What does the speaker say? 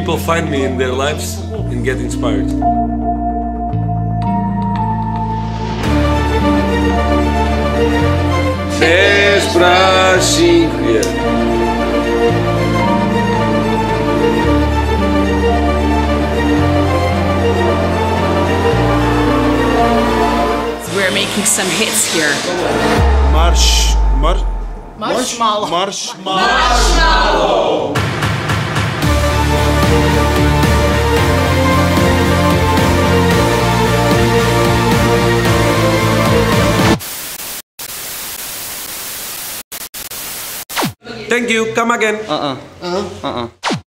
people find me in their lives and get inspired. Dez para 5, We're making some hits here. Marshmallow. Thank you. Come again.